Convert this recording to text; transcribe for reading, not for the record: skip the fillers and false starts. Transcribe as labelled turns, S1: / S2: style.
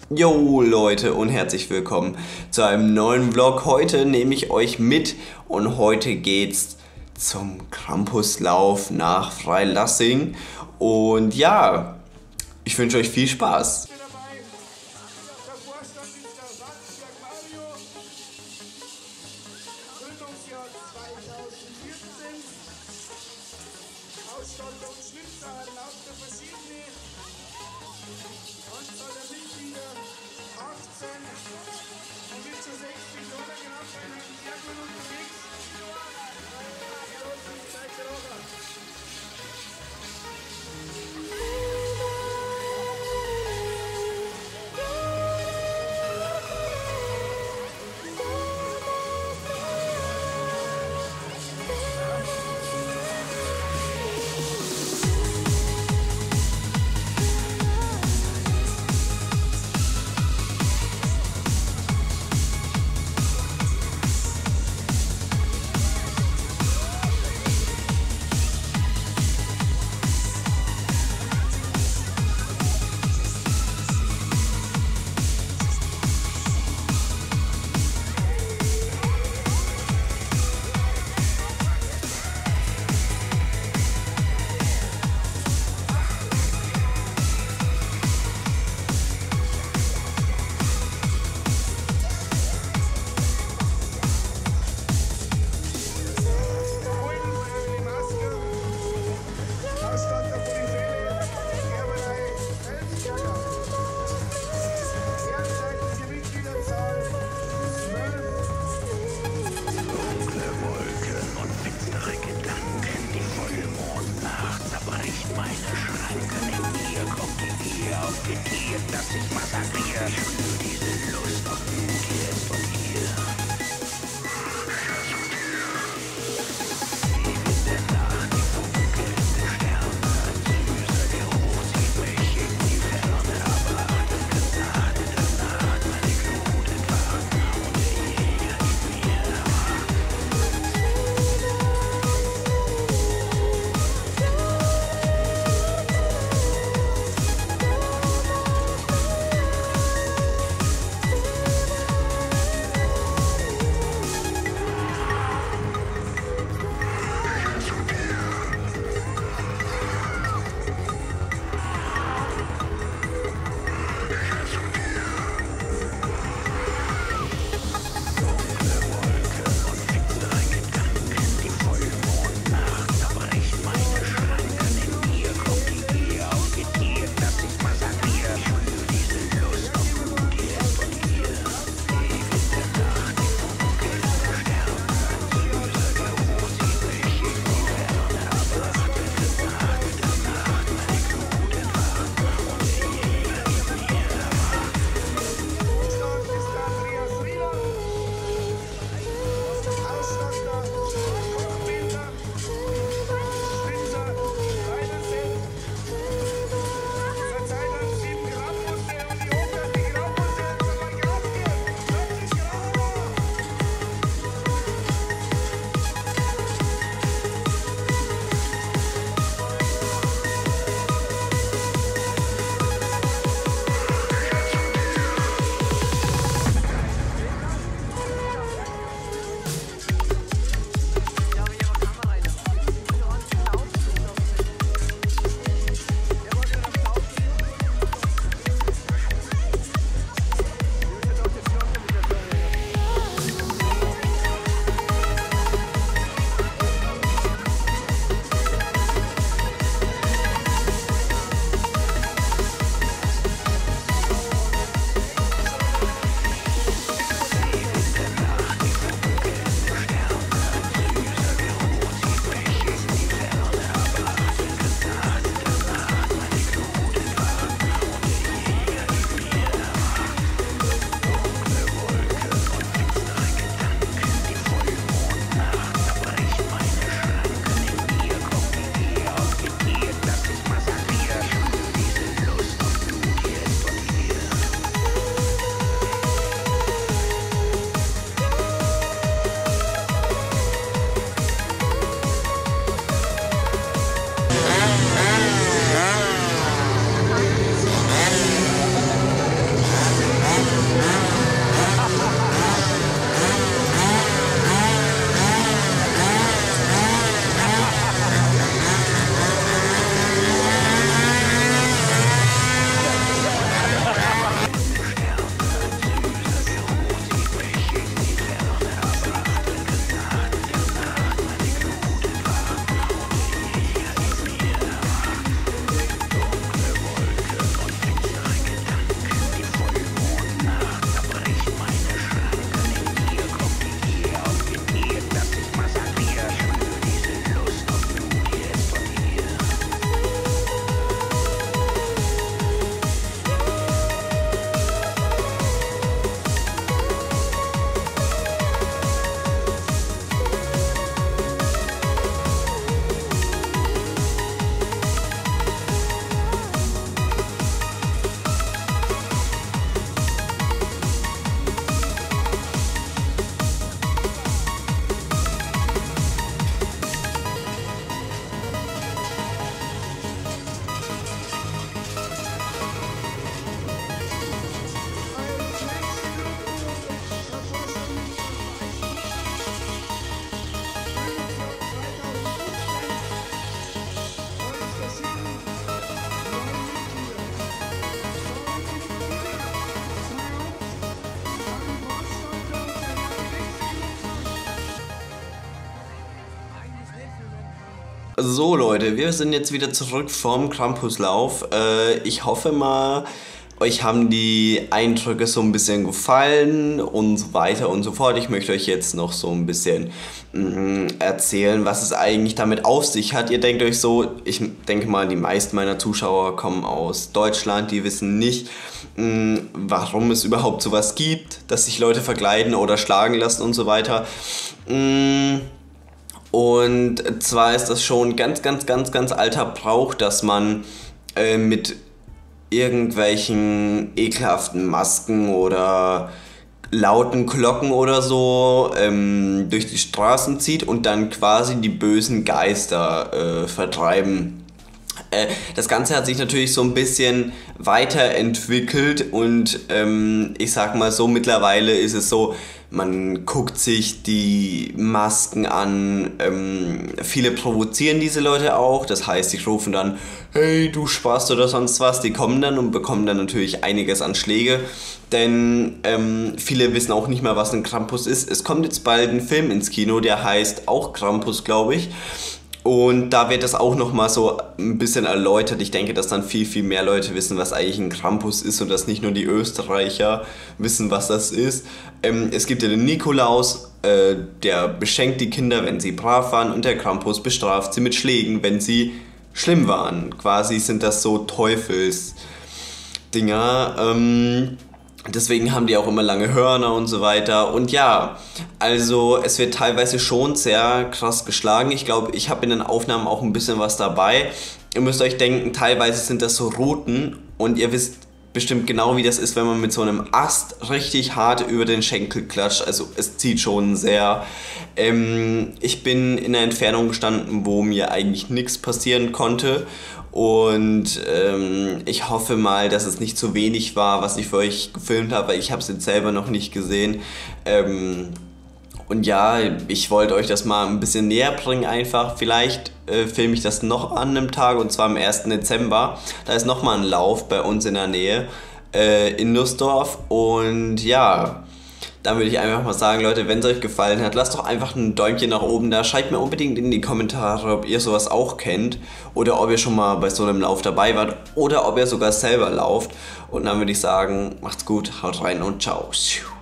S1: Jo Leute und herzlich willkommen zu einem neuen Vlog. Heute nehme ich euch mit und heute geht's zum Krampuslauf nach Freilassing. Und ja, ich wünsche euch viel Spaß.
S2: Ausstattung, Schlitzer, lauter verschiedene Anzahl der Mitglieder 18 und bis zu 60 Jahre genau bei einem sehr gut unterwegs. Seid ihr locker? Dass ich massakriere, spür diese Lust auf Umkehr von hier. In der Nacht, die funkelnden Sterne, ein süßer Geruch zieht mich in die Ferne, aber gesagt, in der Nacht meine Glut entfacht und der Jäger in mir erwacht.
S1: So Leute, wir sind jetzt wieder zurück vom Krampuslauf. Ich hoffe mal, euch haben die Eindrücke so ein bisschen gefallen und so weiter und so fort. Ich möchte euch jetzt noch so ein bisschen erzählen, was es eigentlich damit auf sich hat. Ihr denkt euch so, ich denke mal, die meisten meiner Zuschauer kommen aus Deutschland, die wissen nicht, warum es überhaupt sowas gibt, dass sich Leute verkleiden oder schlagen lassen und so weiter. Und zwar ist das schon ganz alter Brauch, dass man mit irgendwelchen ekelhaften Masken oder lauten Glocken oder so durch die Straßen zieht und dann quasi die bösen Geister vertreiben. Das Ganze hat sich natürlich so ein bisschen weiterentwickelt und ich sag mal so, mittlerweile ist es so, man guckt sich die Masken an, viele provozieren diese Leute auch, das heißt, die rufen dann, hey, du Spast oder sonst was, die kommen dann und bekommen dann natürlich einiges an Schläge, denn viele wissen auch nicht mehr, was ein Krampus ist. Es kommt jetzt bald ein Film ins Kino, der heißt auch Krampus, glaube ich. Und da wird das auch nochmal so ein bisschen erläutert. Ich denke, dass dann viel mehr Leute wissen, was eigentlich ein Krampus ist und dass nicht nur die Österreicher wissen, was das ist. Es gibt ja den Nikolaus, der beschenkt die Kinder, wenn sie brav waren, und der Krampus bestraft sie mit Schlägen, wenn sie schlimm waren. Quasi sind das so Teufelsdinger. Deswegen haben die auch immer lange Hörner und so weiter. Und ja, also es wird teilweise schon sehr krass geschlagen. Ich glaube, ich habe in den Aufnahmen auch ein bisschen was dabei. Ihr müsst euch denken, teilweise sind das so Ruten und ihr wisst bestimmt genau, wie das ist, wenn man mit so einem Ast richtig hart über den Schenkel klatscht. Also es zieht schon sehr. Ich bin in einer Entfernung gestanden, wo mir eigentlich nichts passieren konnte. Und ich hoffe mal, dass es nicht zu wenig war, was ich für euch gefilmt habe, weil ich habe es jetzt selber noch nicht gesehen. Und ja, ich wollte euch das mal ein bisschen näher bringen einfach. Vielleicht filme ich das noch an einem Tag, und zwar am 1. Dezember. Da ist nochmal ein Lauf bei uns in der Nähe in Nussdorf. Und ja, dann würde ich einfach mal sagen, Leute, wenn es euch gefallen hat, lasst doch einfach ein Däumchen nach oben da. Schreibt mir unbedingt in die Kommentare, ob ihr sowas auch kennt oder ob ihr schon mal bei so einem Lauf dabei wart oder ob ihr sogar selber lauft. Und dann würde ich sagen, macht's gut, haut rein und ciao.